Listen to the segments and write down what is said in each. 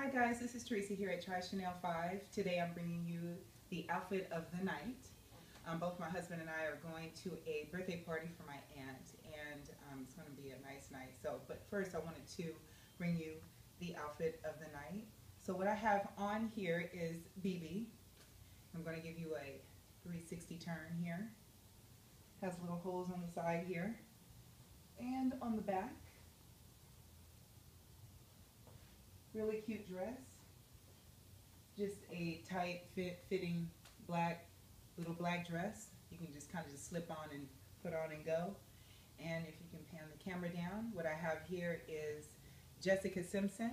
Hi guys, this is Teresa here at Try Chanel 5. Today I'm bringing you the outfit of the night. Both my husband and I are going to a birthday party for my aunt, and it's going to be a nice night. But first I wanted to bring you the outfit of the night. So what I have on here is BB. I'm going to give you a 360 turn here. Has little holes on the side here and on the back. Really cute dress. Just a tight fitting little black dress. You can just kind of slip on and put on and go. And if you can pan the camera down, what I have here is Jessica Simpson.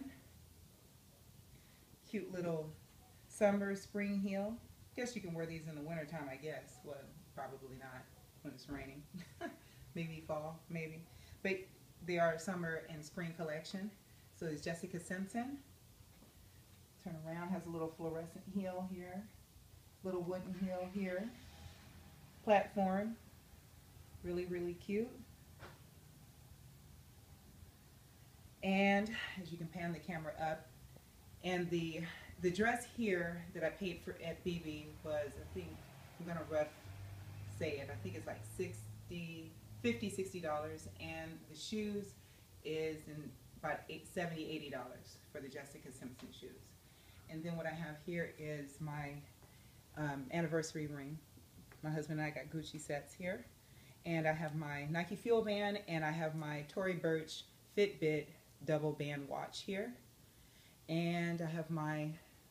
Cute little summer spring heel. Guess you can wear these in the wintertime, I guess. Well, probably not when it's raining. Maybe fall, maybe. But they are summer and spring collection. So it's Jessica Simpson. Turn around, has a little fluorescent heel here. Little wooden heel here. Platform. Really, really cute. And as you can pan the camera up, and the dress here that I paid for at BB was, I think, I'm gonna rough say it, I think it's like $50, $60, and the shoes is in about $70, $80 for the Jessica Simpson shoes. And then what I have here is my anniversary ring. My husband and I got Gucci sets here. And I have my Nike Fuel Band, and I have my Tory Burch Fitbit double band watch here. And I have my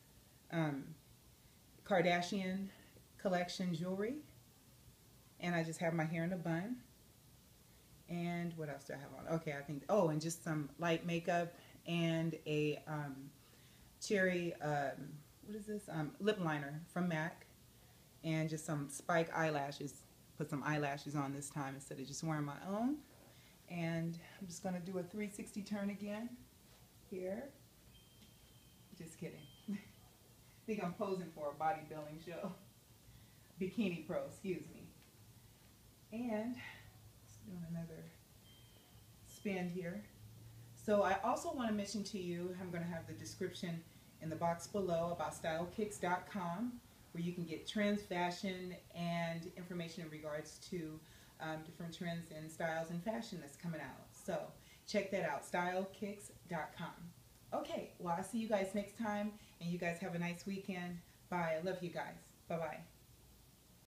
Kardashian collection jewelry. And I just have my hair in a bun. And what else do I have on? Okay, I think, oh, and just some light makeup and a cherry, what is this? Lip liner from MAC. And just some spike eyelashes. Put some eyelashes on this time instead of just wearing my own. And I'm just going to do a 360 turn again here. Just kidding. I think I'm posing for a bodybuilding show. Bikini Pro, excuse me. And doing another spin here. So I also want to mention to you, I'm going to have the description in the box below about StyleKicks.com, where you can get trends, fashion, and information in regards to different trends and styles and fashion that's coming out. So check that out, StyleKicks.com. Okay, well, I'll see you guys next time, and you guys have a nice weekend. Bye. I love you guys. Bye-bye.